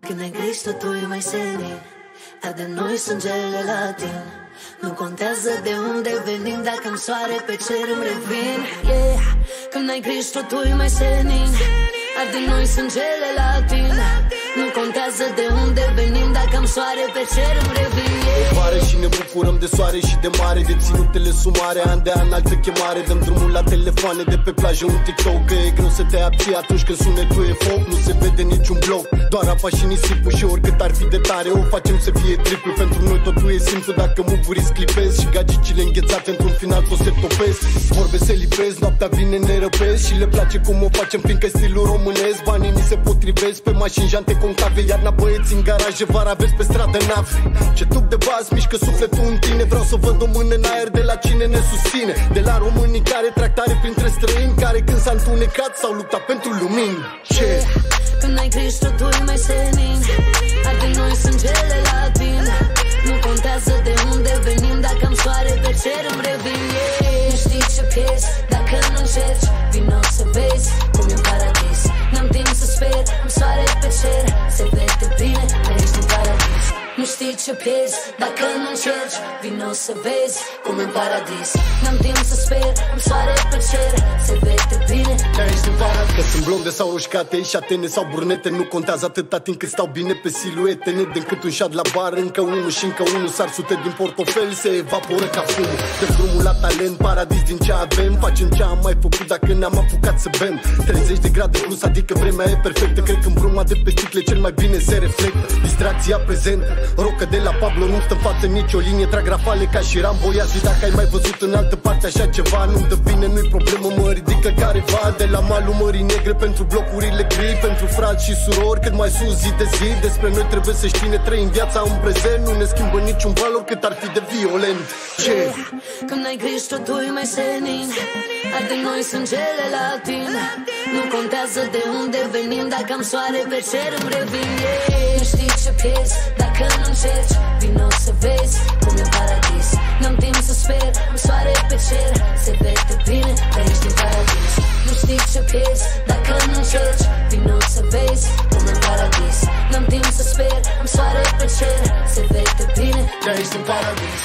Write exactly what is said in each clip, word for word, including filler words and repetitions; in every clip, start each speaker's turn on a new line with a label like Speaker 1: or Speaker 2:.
Speaker 1: Când ai grijă totul e mai senin, arde noi sângele latin. Nu contează de unde venim, dacă în soare pe cer îmi revin. Yeah. Când ai grijă totul e mai senin, arde noi sângele latin. Nu contează de unde venim, dacă am soare pe cer îmi revin.
Speaker 2: E vară și ne bucurăm de soare și de mare, de ținutele sumare, an de an altă chemare. Dăm drumul la telefoane de pe plajă, un TikTok. Că e greu să te abții atunci când sunetul e foc. Nu se vede niciun bloc, doar apa și nisipul. Și oricât ar fi de tare, o facem să fie triplu. Pentru noi totul e simplu dacă mugurii sclipesc și gagicile înghețate într-un final pot se topesc. Vorbe se lipesc, noaptea vine ne răpesc și le place cum o facem fiindcă stilul românesc. Banii ni se potrivesc pe mașini jante concave, iarna băieți în garaje, vara vezi pe stradă nave. Ce tub de baz mișcă sufletul în tine, vreau să văd o mână în aer de la cine ne susține. De la românii care trag tare printre străini, care când s-a întunecat s-au luptat pentru lumini. Ce?
Speaker 1: Când ai grijă totul e mai senin, arde noi sângele latin. Nu contează de unde venim, dacă am soare pe cer îmi revin. Yeah. Nu știi ce pierzi dacă nu încerci, vino să vezi cum e în paradis. N-am timp să sper, am soare pe cer, se vede bine, ești în paradis. Nu știi ce pierzi dacă nu încerci, vino să vezi cum e în paradis. N-am timp să sper, am soare pe cer, se vede bine, ești în paradis.
Speaker 2: Că sunt blonde sau roșcate, șatene sau brunete, nu contează atâta timp cât stau bine pe siluete. Ne dăm cât un șat la bar, încă unul și încă unul, sar sute din portofel, se evaporă ca fumul. Dăm drumul la talent, paradis din ce avem, facem ce am mai făcut dacă ne-am apucat să bem. Treizeci de grade plus, adică vremea e perfectă, cred că în bruma de pe sticle cel mai bine se reflectă. Distracția prezentă, rocă de la Pablo, nu stă în față nicio linie, trag rafale ca și Rambo. Ia zi dacă ai mai văzut în altă parte așa ceva, nu-mi dă bine, nu-i problemă, mă ridică careva. De la malul Mării Negre pentru blocurile gri, pentru frați și surori, cât mai sus zi de zi. Despre noi trebuie să știi, ne trăim viața în prezent, nu ne schimbă niciun valor cât ar fi de violent. Ce?
Speaker 1: Când ai grijă totul e mai senin, arde noi sângele latin. Nu contează de unde venim, dacă am soare pe cer îmi revin. Nu știi ce pierzi dacă nu încerci, vino să vezi cum e în paradis. N-am timp să sper, am soare pe cer, se vede bine, ești în paradis. Nu știi ce pierzi dacă nu încerci, vino să vezi cum e în paradis. N-am timp să sper, am soare pe cer, se vede bine, ești în paradis.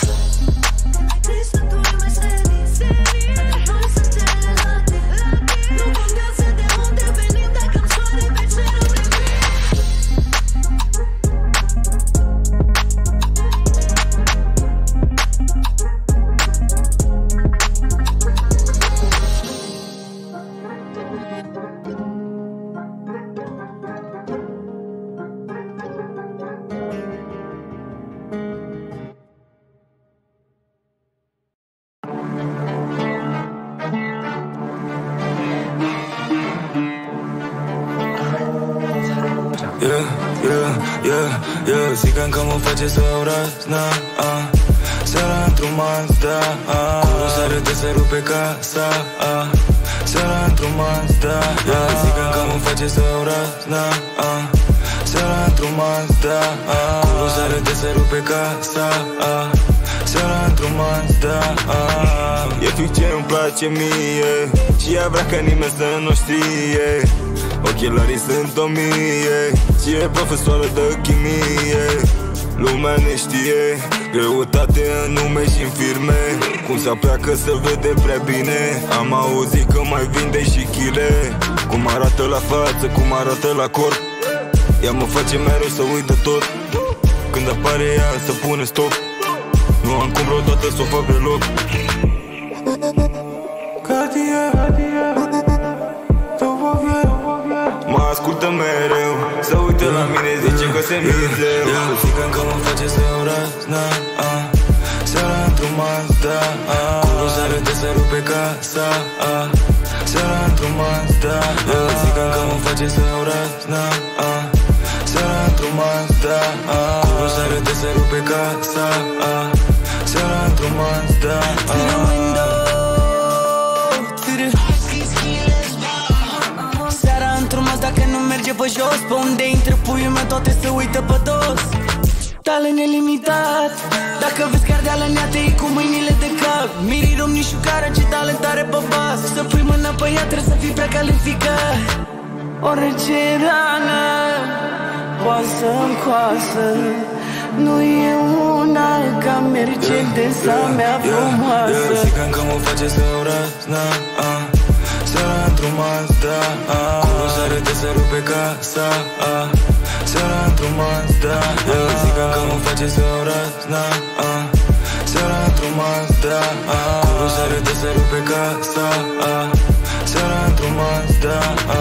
Speaker 3: Yeah, yeah, yeah, yeah. Zic că încă mă face să urăsc, na, ah. Seara într-un Mazda, ah. Cu sare de se rupe casa, ah. Seara într-un Mazda, yeah. Zic că încă mă face să urăsc, na, ah. Seara într-un Mazda, ah. Cu sare de se rupe casa, ah. Seara într-un Mazda, ah. E fix ce îmi place mie și ea vrea ca nimeni să nu știe. Ochelarii sunt o mie și e profesoară de chimie. Lumea ne știe, greutate în nume și în firme. Cum se apleacă să vede prea bine. Am auzit că mai vinde și chile. Cum arată la față, cum arată la corp. Ea mă face mereu să uit de tot. Când apare ea să pune stop. Nu am cum vreodată să o fac deloc. Cartier, mă ascultă mereu, să uite la mine, zice că se mizeu. Zic că încă mă face să urăsc, na, ah. Seara într-un Mazda, ah. Cu sare de se rupe casa, ah. Seara într-un Mazda, ah. Zic că încă mă face să urăsc, na, ah. Seara într-un Mazda, ah. Cu sare de se rupe casa, ah. Seara într-un Mazda, ah.
Speaker 4: Dacă nu merge pe jos, pe unde intră puiul meu, toate se uită pe dos. Talent nelimitat, dacă vezi cardeală neată, e cu mâinile de cap. Miri domnișoara, ce talent are pe bas. Să pui mâna pe ea, trebuie să fii precalificat. Orice rană poate să-mi coasă. Nu e una ca Mercedes-a mea frumoasă.
Speaker 3: Eu știi că mă face să urăsc, na, a seara într-un Mazda, a cu sare de să rupe casa, a seara într-un Mazda. Eu știi că mă face să urăsc, na, a seara într-un Mazda, a cu sare de să rupe casa, a seara într-un Mazda, a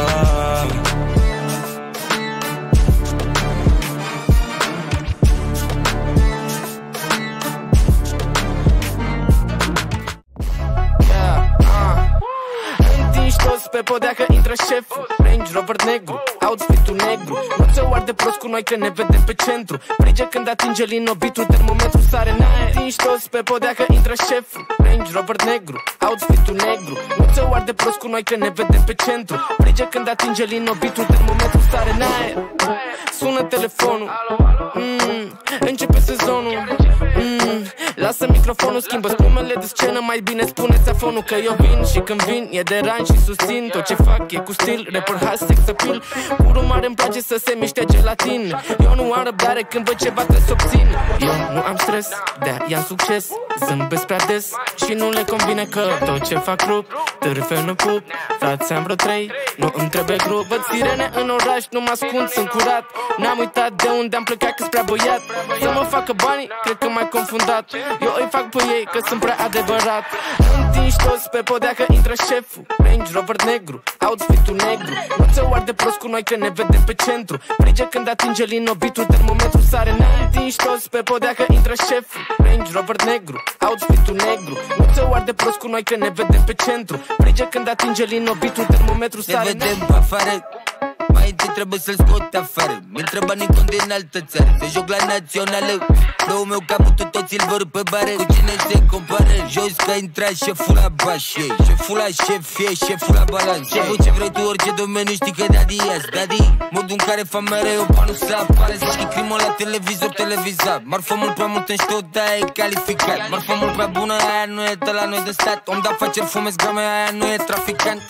Speaker 5: pe podea că intră șeful, Range Rover negru, outfit-ul negru. Nu ți-o arde prost cu noi că ne vede pe centru. Frige când atinge linobitul, termometru sare în aer. Întinși toți pe podea că intră șeful, Range Rover negru, outfit-ul negru. Nu ți-o arde prost cu noi că ne vede pe centru. Frige când atinge linobitul, termometru sare în aer. Sună telefonul, mm, începe sezonul, mm, lasă microfonul, schimbă spumele de scenă. Mai bine spune-ți afonul că eu vin și când vin e de ran și susțin. Tot ce fac e cu stil, rapper, has, sex appeal. Curul mare îmi place să se miște gelatin. Eu nu am răbdare când văd ceva trebuie să obțin. Eu nu am stres, de-aia i-am succes. Zâmbesc prea des și nu le convine că tot ce fac rup. Târfe nu pup, frați am vreo trei, nu îmi trebuie grup. Văd sirene în oraș, nu mă ascund, sunt curat. N-am uitat de unde am plecat că-s prea băiat. Să mă facă banii, cred că m-ai confundat. Eu îi fac pe ei că sunt prea adevărat. Întinși toți pe podea că intră șeful, Range Rover negru, outfit-ul negru. Nu ți-o arde prost cu noi că ne vede pe centru. Frige când atinge linobitul, termometru sare în aer. Întinși toți pe podea că intră șeful, Range Rover negru, outfit-ul negru. Nu ți-o arde prost cu noi că ne vede pe centru. Frige când atinge linobitul, termometru sare în aer.
Speaker 6: Ne vedem pe afară, mai întâi trebuie să-l scot afară. Mi-l trebuie Nikon din altă țară, se joc la națională. Răul meu caputul toți îl vor pe bare. Cu cine se compară? Jos că intra șeful la bașe, șeful la șef, e șeful la balans. Șeful ce vrei tu, orice domeniu știi că daddy yes, daddy. Modul în care fac mereu banul să apare. Să știi crimă la televizor, televizat. Marfă mult prea mult în tot, aia e calificat. Marfă mult prea bună, aia nu e de la noi de stat. Om de afaceri, fumez grame, aia nu e traficant.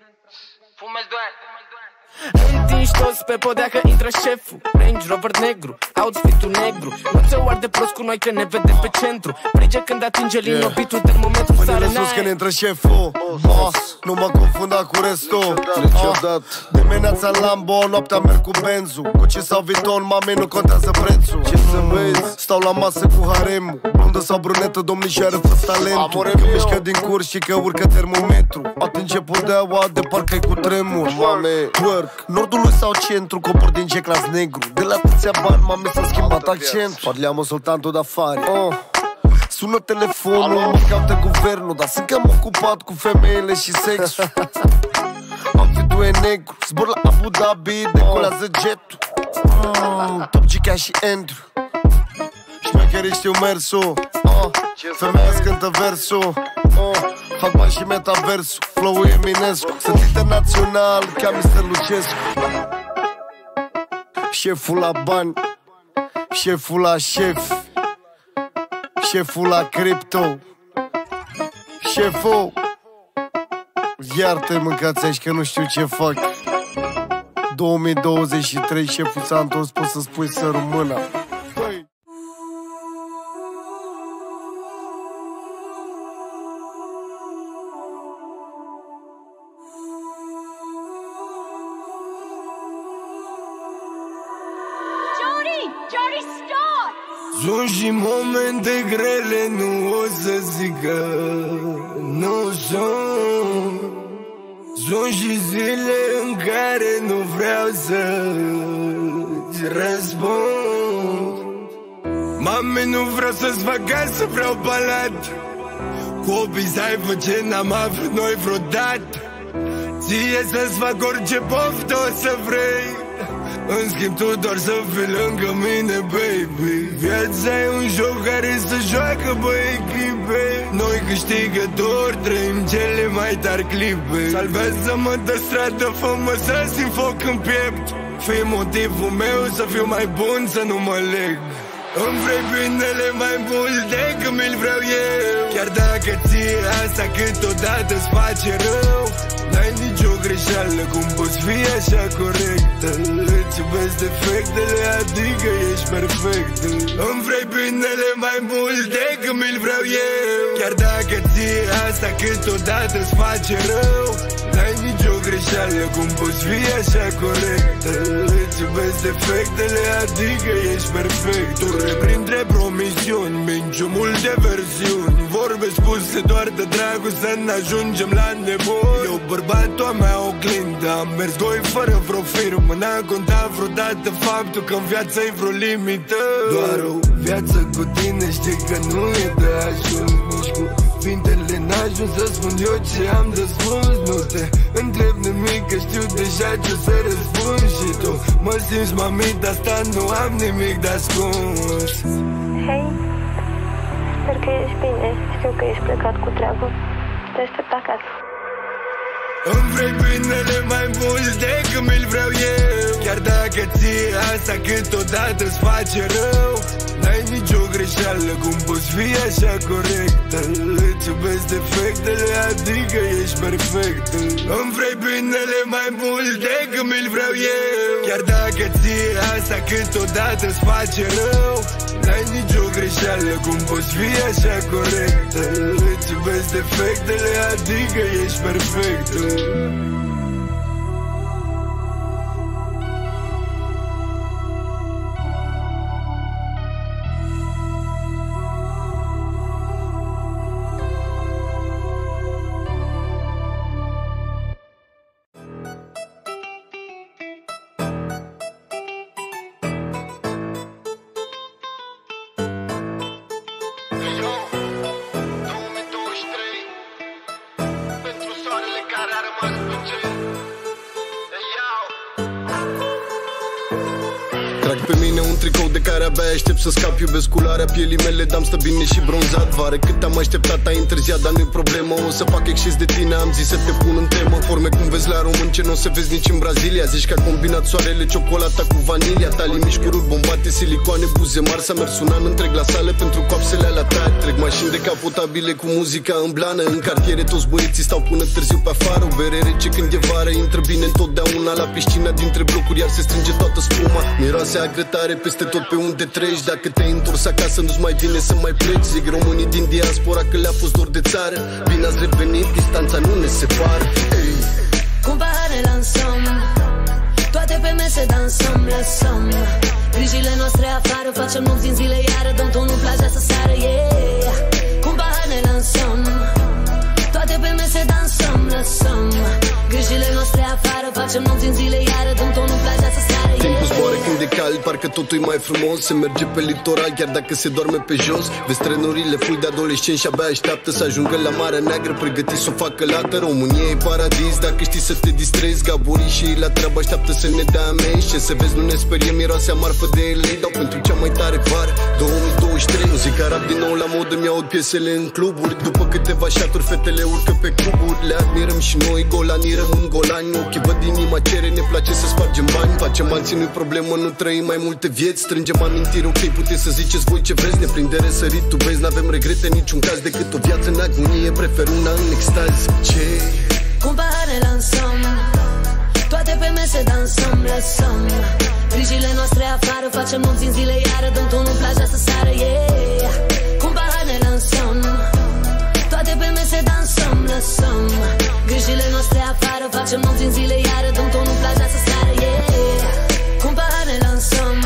Speaker 6: Fumez doar.
Speaker 5: Întinși toți pe podea că intră șeful, Range Rover negru, outfit-ul negru. Nu ți-o arde prost cu noi că ne vede pe centru. Frige când atinge linobitul, termometru sare în aer.
Speaker 2: când intră șeful, boss, nu mă confunda cu restul. Niciodată. Dimineața Lambo, noaptea merg cu benzu. Cu ce sau Vuitton, mame, nu contează prețul. Ce să vezi? Stau la masă cu haremul. Blondă sau brunetă, domnișoară, fă talentul. Că mișcă din curs și că urcă termometru. Atinge podeaua de parcă-i cu tremur. Mame, twerk, nordului sau centru, copor din ce clas negru. De la atâția bani, mame, s-a schimbat accent. Parliamo soltanto d'affari. Oh. Sună telefonul, mă caută guvernul, dar sunt cam ocupat cu femeile și sexul. Outfit-ul e negru, zbor la Abu Dhabi, decolează jetul. mm, Top G ca și Andrew. Șmecherii știu mersul, uh, femeia scântă versul, uh, fac bani și metaversul. Flow-ul e Eminescu, sunt internațional ca mister Lucescu. Șeful la bani, șeful la șef, șeful la cripto. Șeful, iar-te, mâncați aici că nu știu ce fac. două mii douăzeci și trei, șeful s-a întors, poți să spui să rămână.
Speaker 7: Sunt și momente grele, nu o să zic că nu sunt. Sunt și zile în care nu vreau să-ți răspund. Mami, nu vreau să-ți fac casă, vreau palat. Copii să aibă ce n-am avut noi vreodată. Ție să-ți fac orice poftă o să vrei. În schimb tu doar să fii lângă mine, baby. Viața e un joc care se joacă pe echipe. Noi câștigători trăim cele mai tari clipe. Salvează-mă de stradă, fă-mă să simt foc în piept. Fii motivul meu să fiu mai bun, să nu mă leg. Îmi vrei binele mai mult decât mi-l vreau eu. Chiar dacă ție asta câteodată îți face rău, n-ai nicio greșeală, cum poți fi așa corectă? Îți iubesc defectele, adică ești perfectă. Îmi vrei binele mai mult decât mi-l vreau eu, chiar dacă ție asta câteodată îți face rău. N-ai nicio greșeală, cum poți fi așa corectă? Îți iubesc defectele, adică ești perfect. Tu printre promisiuni, minciuni, multe versiuni, vorbe spuse doar de dragul să ne ajungem la nebun. Eu bărbatul a mea oglindă, am mers goi fără vreo firmă, n-a contat vreodată faptul că în viață e vreo limită. Doar o viață cu tine știi că nu e de ajuns, nici cu cuvintele n-ajung să spun eu ce am de spus. Nu te întreb nimic că știu deja ce să răspund. Și tu mă simți mamit, asta nu am nimic de ascuns.
Speaker 8: Hei, sper că ești bine, știu că ești plecat cu treabă. Te aștept acasă.
Speaker 7: Îmi vrei binele mai mult decât mi-l vreau eu, chiar dacă ție asta câteodată îți face rău. N-ai nicio greșeală, cum poți fi așa corectă? Îți iubesc defectele, adică ești perfectă. Îmi vrei binele mai mult decât mi-l vreau eu, chiar dacă ție asta câteodată îți face rău. N-ai nicio greșeală, cum poți fi așa corectă? Îți iubesc defectele, adică ești perfectă.
Speaker 2: Trag pe mine un tricou de care abia aștept să scap. Iubesc culoarea pielii mele, dam stă bine și bronzat. Vară cât am așteptat, ai întârziat, dar nu-i problemă. O să fac exces de tine, am zis să te pun în temă. Forme cum vezi la român, ce n-o să vezi nici în Brazilia. Zici că a combinat soarele, ciocolata cu vanilia. Talii mici, cururi bombate, silicoane, buze mari. S-a mers un an întreg la sale pentru coapsele alea tari. Trec mașini decapotabile cu muzica în blană. În cartiere toți băieții stau până târziu pe afară. O bere rece când e vară, intră bine întotdeauna la piscina dintre blocuri, iar se strânge toată spuma. Miroase agrătare peste tot pe unde treci. Dacă te-ai întors acasă, nu-ți mai vine să mai pleci. Zic românii din diaspora că le-a fost dor de țară. Bine ați revenit, distanța nu ne separă. Hey.
Speaker 1: Cum paharele în somn, toate pe mese dansăm, lăsăm grijile noastre afară, facem nopți în zile iară, dăm tonul plaja să sară, yeah. Cum paharele în somn, toate pe mese dansăm, lăsăm grijile noastre afară, facem nopți în zile iară, dăm tonul plaja să sară, yeah.
Speaker 2: Timpul zboară când e cald, parcă totul e mai frumos. Se merge pe litoral chiar dacă se doarme pe jos. Vezi trenurile full de adolescenți și abia așteaptă să ajungă la Marea Neagră, pregătiți să o facă lată. România e paradis dacă știi să te distrezi. Gaborii și ei la treabă așteaptă să ne dea amenzi. Ce să vezi, nu ne sperie miroase marfă de lei. Dau pentru cea mai tare vară două mii douăzeci și trei. Muzica rap din nou la modă, mi-aud piesele în cluburi. După câteva șaturi fetele urcă pe cuburi. Le admirăm și noi, golanii rămân golani. Ochii văd inima cere, ne place să spargem bani. Facem alții, nu-i problemă, nu trăim mai multe vieți. Strângem amintiri, ok, puteți să ziceți voi ce vreți. Ne prinde răsărit, tu vezi, n-avem regrete niciun caz. Decât o viață în agonie, prefer una în extaz. Ce?
Speaker 1: Cum paharele în somn, toate pe mese dansăm, lăsăm grijile noastre afară, facem nopți în zile iară, dăm tonul plaja să sară, yeah. Cum paharele în somn, toate pe mese dansăm, lăsăm grijile noastre afară, facem nopți în zile iară, dăm tonul plaja să sară, yeah. Cum paharele în somn,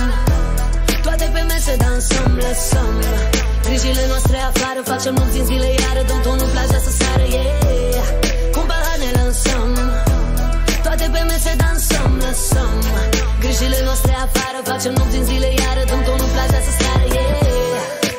Speaker 1: toate pe mese dansăm, lăsăm grijile noastre afară, facem nopți în zile iară, dăm tonul plaja să sară, yeah. Cum paharele în somn, toate pe mese dansăm, lăsăm grijile noastre afară, facem nopți în zile iară, dăm tonul plaja să sară, yeah.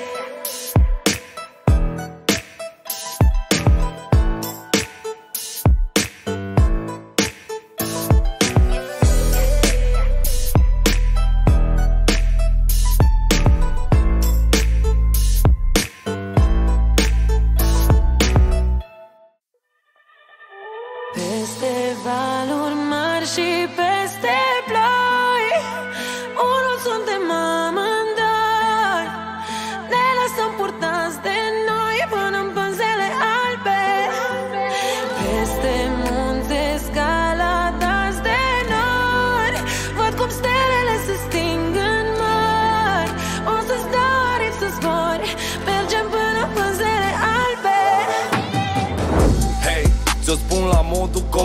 Speaker 1: Peste valuri mari și peste ploi, unul suntem amândoi. Ne lăsăm purtați de noi până în pânzele albe. Peste munte scala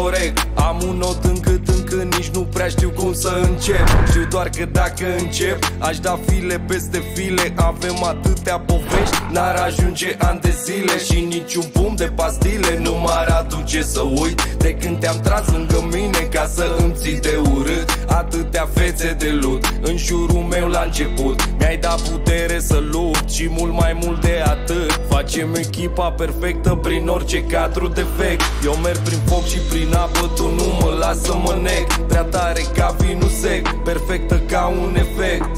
Speaker 7: corect. Am un not încât încă nici nu prea știu cum să încep. Știu doar că dacă încep aș da file peste file. Avem atâtea povești, n-ar ajunge ani de zile. Și niciun pumn de pastile nu m-ar aduce să uit de când te-am tras lângă mine ca să îmi ții de urât. Atâtea fețe de lut în jurul meu la început. Mi-ai dat putere să lupt și mult mai mult de atât. Facem echipa perfectă prin orice cadru defect. Eu merg prin foc și prin apă, tu nu mă las să mă nec. Prea tare ca vinul sec, perfectă ca un efect.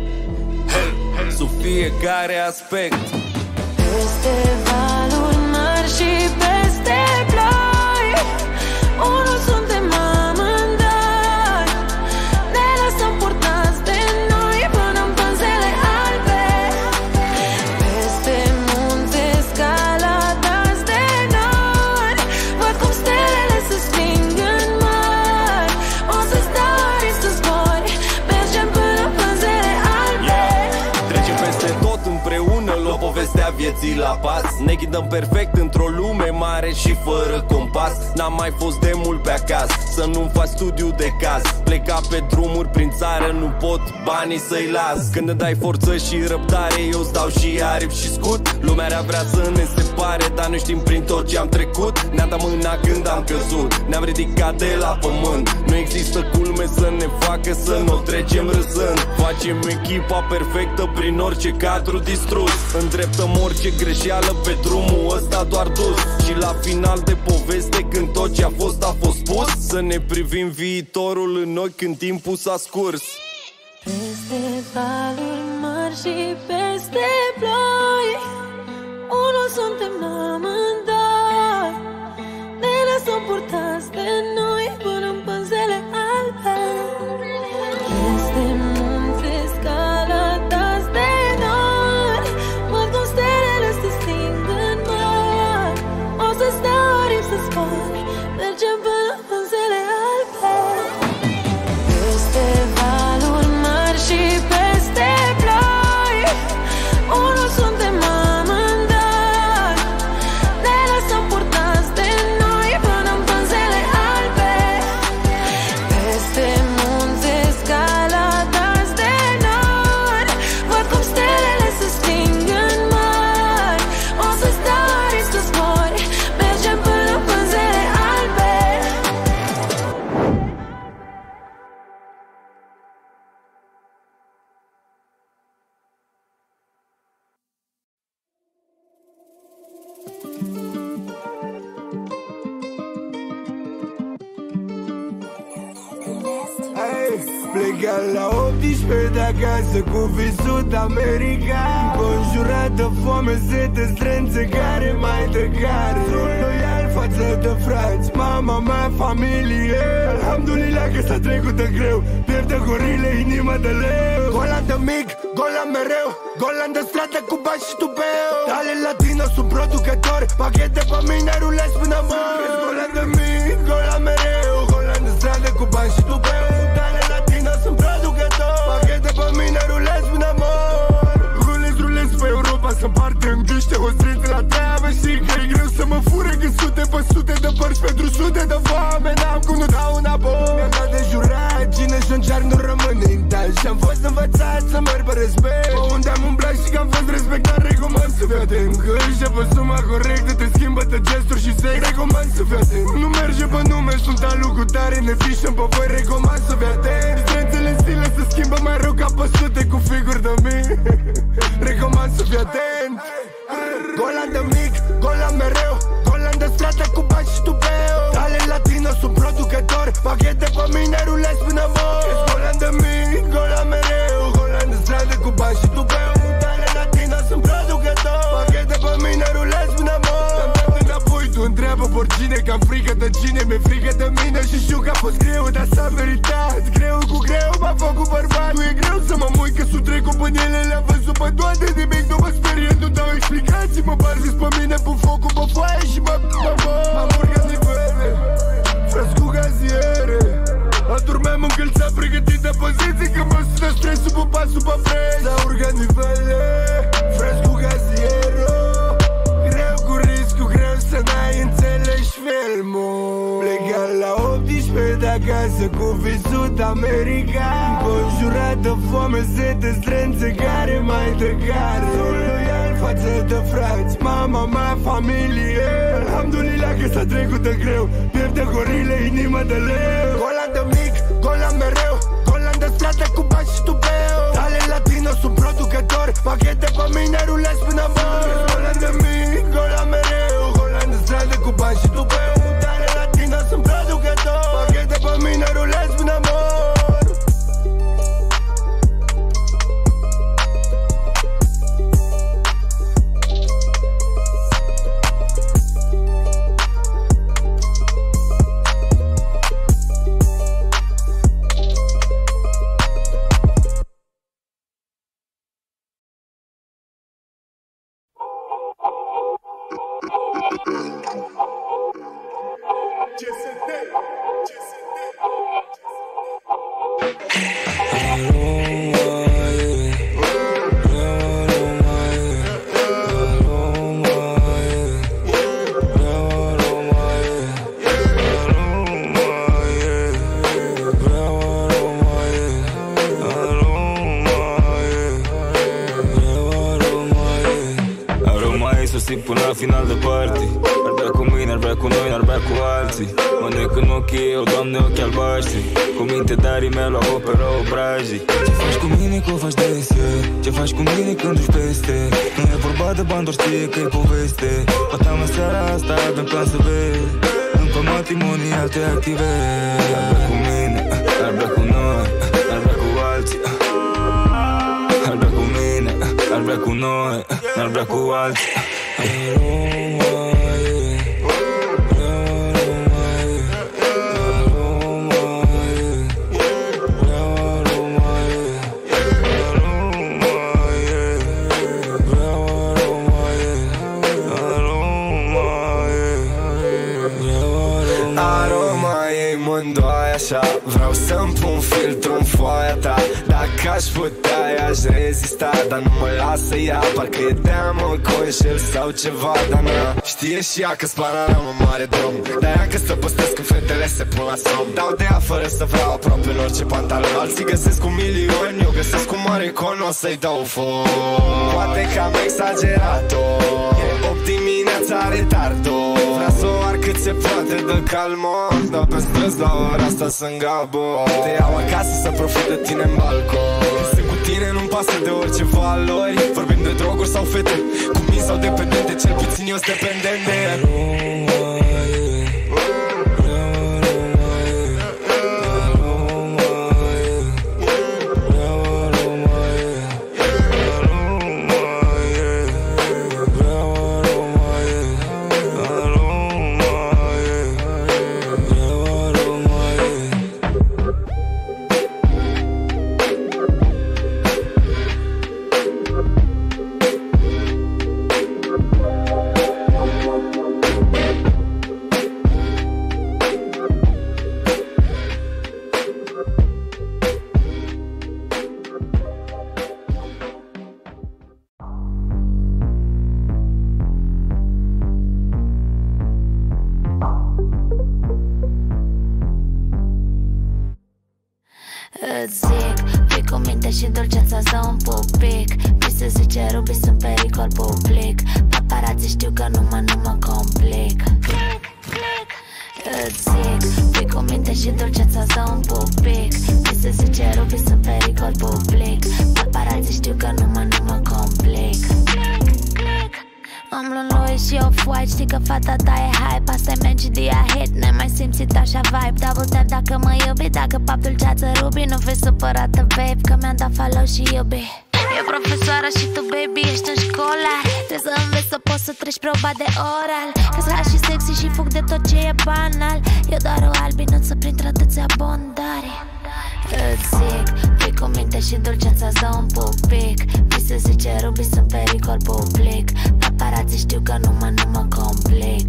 Speaker 7: Hey, sub fiecare aspect.
Speaker 1: Peste valuri mari și peste ploi, unul suntem amândoi. Ne lăsăm purtați de noi până în pânzele albe. Peste munte scaladați de nori, văd cum stelele se sting în mări. O să stau să zbori, mergem până în pânzele albe.
Speaker 7: Trecem peste tot împreună, o povestea vieții la pas. Ne ghidăm perfect într-o lume mare și fără compas. N-am mai fost de mult pe acasă, să nu fac studiu de caz. Pleca pe drumuri prin țară, nu pot banii să-i las. Când îmi dai forță și răbdare, eu-ți dau și aripi și scut. Lumea vrea să ne separe, dar noi știm prin tot ce am trecut. Ne-am dat mâna când am căzut, ne-am ridicat de la pământ. Nu există culme să ne facă să nu trecem râzând. Facem echipa perfectă prin orice cadru distrus. Îndreptăm orice greșeală pe drumul ăsta doar dus. Și la final de poveste, când tot ce a fost a fost spus, să ne privim viitorul în ochi când timpul s-a scurs.
Speaker 1: Peste valuri mari și peste ploi, unul suntem amândoi. Ne lăsăm purtați de noi până în pânzele albe. Peste munte scaladați de nori, văd cum stelele se sting în mări. O să stau aripi să zbori, mergem până în pânzele albe. Peste valuri mari și peste ploi, unul suntem amândoi. Ne lăsăm purtați de noi până în pânzele albe. Peste munte scaladați de nori, văd cum stelele se sting în mări. O să stau aripi să zbori, mergem până în pânzele albe.
Speaker 7: Hey, plecat la optsprezece de acasă cu visul de America. Înconjurat de foame, sete, strânțe care mai trecare. Sunt loial față de frați, mama mea, familie. Alhamdulillah că s-a trecut de greu, pierde gorile, inima de leu. Golan de mic, golan mereu, golan de stradă cu bani și tupeu. Tale latino, sunt producător, pachete pe mine rulez până mor. Golan de mic, golan mereu, golan de stradă cu bani și tupeu. Tale latino, sunt producător, pachete pe mine rulez până mor. Rulez, rulez pe Europa, să împarte în gâște o strânță la treabă. Știi că e greu să mă fure când sute pe sute de părți pentru sute de foame. N-am cum nu dau înapoi. Mi-am dat de jurat, cine și-ncear nu rămâne intact. Și-am fost învățat să merg pe respect. Pe unde am umblat și că am fost respectat, recomand să fii atent. Că ăștia pe suma corectă te schimbă-te gesturi și sex. Recomand să fii atent. Nu merge pe nume, sunt alu cu tare, ne fișăm pe voi, recomand să fii atent. Strânțele în stile se schimbă mai rău ca pe sute cu figuri de mii. Recomand să fii atent. Golan de mic, golan mereu, golan de stradă cu bani și tupeu. Tale latino, sunt producător, pachete pe mine rulez până mor. Golan de mic, golan mereu, golan de stradă cu bani și tupeu. Tale latino, sunt producător, pachete pe mine rulez până mor. Am dat înapoi, tu întreabă porcine, că am frică de cine, mi-e frică de mine. Și știu că a fost greu, dar s-a meritat. Greu cu greu, m-a făcut bărbat. Nu e greu să mă mui, că sunt trecut până ele, le-am văzut pe toate. Nimic nu mă sperie, nu dau explicații. Mă barzis pe mine, pun focul pe foaie și mă mă m-am urcat nivele, fras cu gaziere. Adormeam încălțat, pregătit de poziții, că mă sună stresul pe pasul pe preț. S-a urcat nivele, fras cu gaziere. Greu cu riscul, greu să n-ai înțelegi filmul. Plecat la Viață cu visut american, conjurat de foame, sete, strânțe care mai dă care. Sunt loial față de frați, mama mea, familie. Alhamdulillah că s-a trecut de greu, pierde gorile, inimă de leu. Golan de mic, golan mereu, golan de stradă cu bani și tupeu. Tale latino, sunt producător, pachete pe mine rulez până mor. Golan de mic, golan mereu, golan de stradă cu bani și tupeu. Tale latino, sunt producător, pachete pe mine rulez până mor.
Speaker 3: Până la final de party. Ar bea cu mine, ar bea cu noi, ar bea cu alții. Mănânc în ochii eu, Doamne, ochi albaștri. Cu minte darii mea la opera obrajii. Ce faci cu mine că o faci des, yeah. Ce faci cu mine când duci peste. Nu e vorba de bani, doar știe că e poveste. Poate în seara asta avem plan să vezi. Încă matrimonial te activezi. Ar bea cu mine, ar bea cu noi, ar bea cu alții. Ar bea cu mine, ar bea cu noi, ar bea cu alții.
Speaker 7: Așa, vreau să-mi pun filtru în foaia ta. Dacă aș putea, i-aș rezista. Dar nu mă lasă ea, parcă e de-amă conșel sau ceva. Dar na, știe și ea că-s panorama mare drum. De-aia că să păstresc când fetele se pun la somn. Dau de ea fără să vreau aproape în orice pantalon. Alții găsesc cu milioni, eu găsesc cu mare con. O să-i dau foc. Poate că am exagerat-o. E opt dimineața retardo. Vrea să o ar cât se poate de calmă. Dar pe străzi la ora asta sunt gabo. Te iau acasă să profit de tine în balcon. Sunt cu tine, nu-mi pasă de orice valori. Vorbim de droguri sau fete, cumii sau dependente. Cel puțin eu-s dependent de el.
Speaker 1: Îți zic, fii cu minte și dulceața să un pupic. Mi se zice Ruby, sunt pericol public. Paparazzi știu că nu mă, nu mă complic. Îți zic, fii cu minte și dulceața să un pupic. Mi se zice Ruby, sunt pericol public. Paparazzi știu că nu mă, nu mă complic. Am lui și off-white, știi că fata ta e hype. Asta-i Mangidia hit, ne mai simțit așa vibe. Double tap dacă mă iubi, dacă pap dulceață Ruby. Nu vei supărată, babe, că mi-am dat follow și iubi. E profesoară și tu, baby, ești în școlar. Trebuie să înveți să poți să treci proba de oral. Că-s hot și sexy și fug de tot ce e banal. Eu doar o albinuță printre atâția bondari. Îți zic, fii cu minte și dulceața să un pupic. Mi se zice Ruby, sunt pericol public. Paparazzi știu că nu mă, nu mă complic.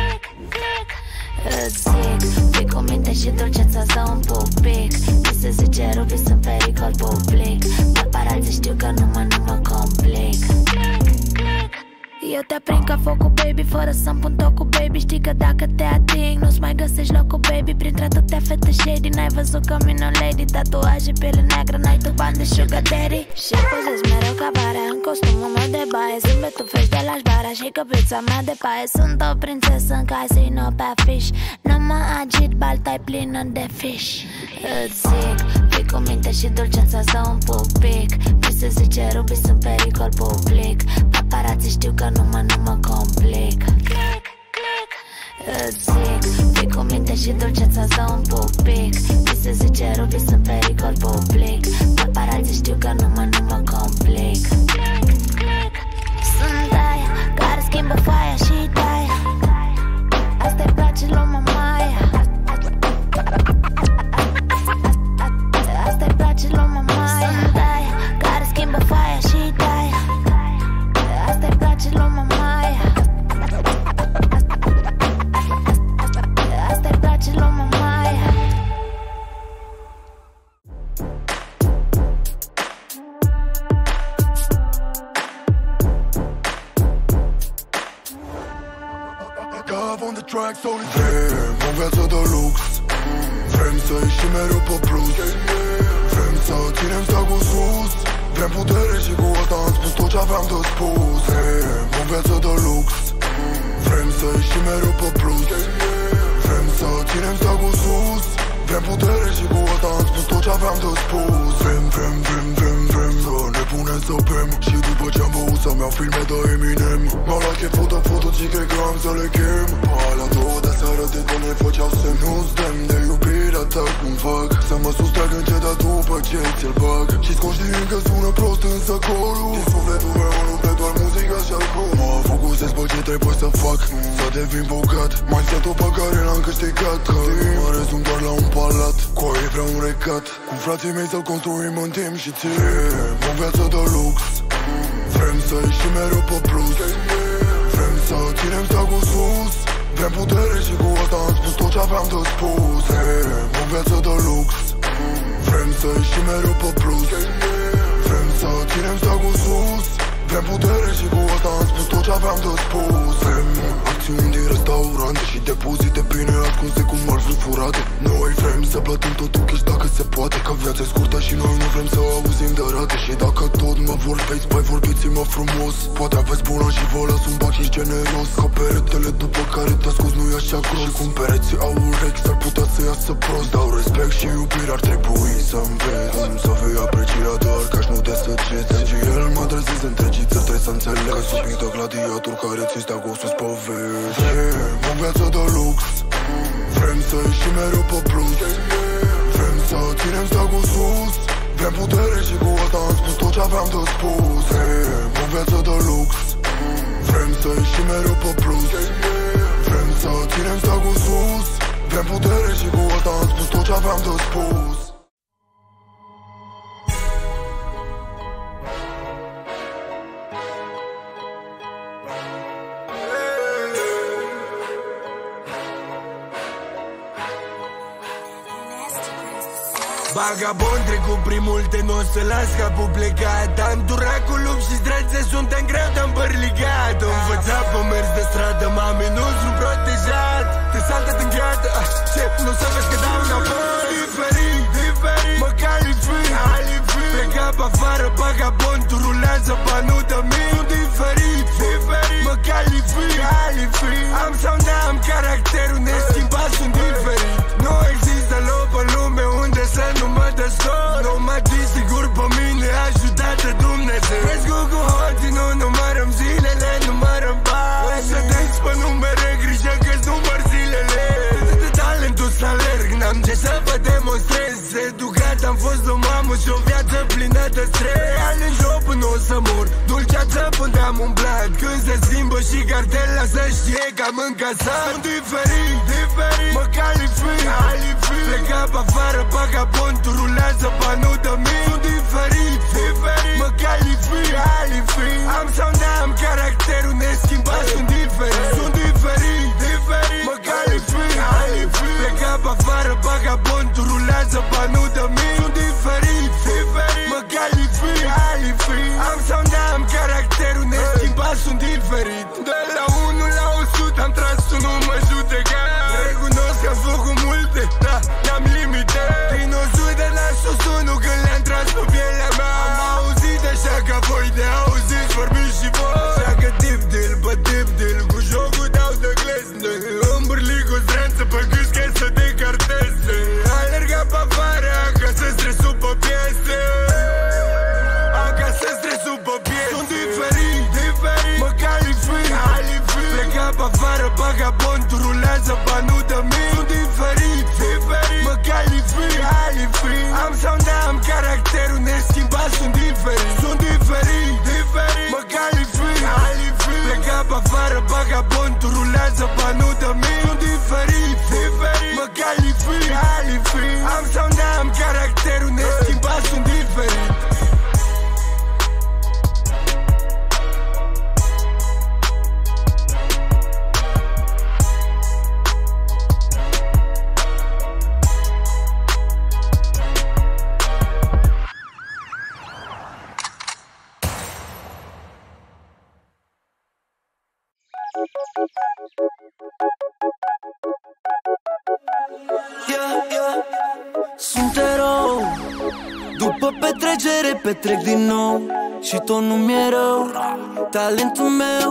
Speaker 1: Îți zic, fii cu minte și dulceața să un pupic. Mi se zice Ruby, sunt pericol public. Paparazzi știu că nu mă, nu mă complic. Eu
Speaker 9: te aprind ca focul, baby, fără să-mi pun tocul, baby. Știi că dacă te ating, nu-ți mai găsești locul, baby. Printre atâtea fete shady, n-ai văzut că mine o lady. Tatuaje, piele neagră, n-ai tu bani de sugar daddy. Și pozez mereu ca varea în costumul meu de baie. Zâmbetul fresh de la șbara și căprița mea de paie. Sunt o prințesă în casino pe afiș. Nu mă agit, balta-i plină de fish. Îți zic, fii cu minte și dulceața să un pic. Mi se zice Ruby, sunt pericol public. Paparații știu că nu mă, nu mă complic. Click, click. Îți zic, fii cu minte și dulceața să un pic. Mi se zice Ruby, sunt pericol public. Paparații știu că nu mă, nu mă complic. Click, click. Sunt aia care schimbă foaia și taia. Asta-i place lui mamaia. Asta-i place lui mamaia. Sunt aia care schimbă foaia și taia. Asta-i place lui mamaia. Asta-i place lui mamaia.
Speaker 7: On the track, so vrem o viață de lux. Vrem să ieșim mereu pe plus. Vrem să ținem steagul sus. Vrem putere și cu asta am spus tot ce aveam de spus. Vrem o viață de lux. Vrem să ieșim mereu pe plus. Vrem să ținem steagul sus. Vrem putere și cu asta am spus tot ce aveam de spus. Vrem, vrem, vrem, vrem, vrem să ne punem să bem. Și după ce am băut să-mi iau filme de Eminem. M-au luat chef foto, foto și cred că am să le chem. Alea două de seară de când ne făceau semn. Nu-ți demn de iubirea ta cum fac. Să mă sustrag încet, dar după ce ți-l bag. Și-ți conștient că sună prost însă corul. Din sufletul meu nu pe doar muzica și alcool. Mă focusez pe ce trebuie să fac. Să devin bogat. Mai setul pe care l-am câștigat. Că mă rezum doar la un palat. Cu ei vreau un recat. Cu frații mei să-l construim în timp și ținem o viață de lux. Vrem să ieșim mereu pe plus. Vrem să ținem steagul sus. Vrem putere și cu asta am spus tot ce aveam de spus. Vrem o viață de lux. Vrem să ieșim mereu pe plus. Vrem să ținem steagul sus. Vrem putere și cu asta am spus tot ce aveam de spus. Vrem acțiuni din restaurante și depozite bine ascunse cu marfuri furate. Noi vrem să plătim totul cash dacă se poate. Că viața e scurtă și noi nu vrem să auzim de rate. Și dacă tot mă vorbeți, bai vorbiți-mă frumos. Poate aveți bună și vă las un bac și generos. Că peretele după care te ascuzi nu e așa gros. Și cum pereții au urechi s-ar putea să iasă prost. Dau respect și iubire, ar trebui să înveți cum să fii apreciat doar cash, nu de săgeți. Și el mă adresez întregii țări, trebuie să înțeleg că sunt mic de gladiator care ți stea cu sus pe veci. Vrem o viață de lux. Vrem să ieșim mereu pe plus. Vrem să ținem steagul sus. Vrem putere și cu asta am spus tot ce aveam de spus. Vrem o viață de lux. Vrem să ieșim mereu pe plus. Vrem să ținem steagul sus. Vrem putere și cu asta am spus tot ce aveam de spus. Vagabond trecut prin multe, n-o să las capul plecat. Am durat cu lup și zdrețe, suntem greu de împărligat. Învățat pe mers de stradă, mami, nu-ți nu protejat. Te saltă în gheată, ce, nu să vezi că dau înapoi. Diferit, diferit, mă calific, alific. Plecat pe afară, vagabond, tu rulează banul de mii. Sunt diferit, diferit, mă calific, alific. Am sau n-am caracterul neschimbat, sunt diferit. Nu există loc în lume unde să nu mă desor. Nu mă disigur pe mine, ajutat de Dumnezeu. Vezi cu hoții, nu numărăm zilele, numărăm bani. Să deci pe numere, grijă că-ți număr zilele. De talentul să alerg, n-am ce să vă demonstrez. Educat am fost o mamă și o viață plină de stres. Real în joc până o să mor, dulceață până am umblat. Când se schimbă și cartela să știe că am încasat. Sunt diferit, diferit, mă calific, alific. Plecat pe afară, vagabond, tu rulează banul de mii. Sunt diferit, diferit, mă calific, alific. Am sau n-am caracterul neschimbat, sunt diferit. Sunt diferit, diferit, mă calific, alific. Plecat pe afară, vagabond, tu rulează banul de mii. Sunt diferit, diferit, mă calific, alific. Am sau n-am caracterul neschimbat, sunt diferit. diferit. De la unu la o sută am tras, tu nu mă judeca. Recunosc că am făcut multe, da, ne-am limite. Din o sută la sus unu când le-am tras pe pielea mea. Am auzit așa ca voi de auziți, vorbiți și voi. Așa că tip deal, pe tip deal, cu jocul dau de glezne. Îmbârli cu stranță pe gâsche să te carteze. Alerga pe afară, acasă stresul pe piese. Acasă stresul pe piese. Sunt diferit, diferit, mă calific, calific. Pleca pe afară, vagabondul rulează banul de mii. Sunt diferit, diferit, mă calific, calific. Am sound, am caracterul neschimbat, sunt diferit. Sunt diferit, diferit, mă calific, calific. Pleca pe afară, vagabondul rulează banul de mii. Sunt diferit, diferit, mă calific, calific. Am sound, am caracterul neschimbat, sunt diferit.
Speaker 4: Yeah, yeah. Sunt erou. După petrecere petrec din nou. Și tot nu mi-e rău. Talentul meu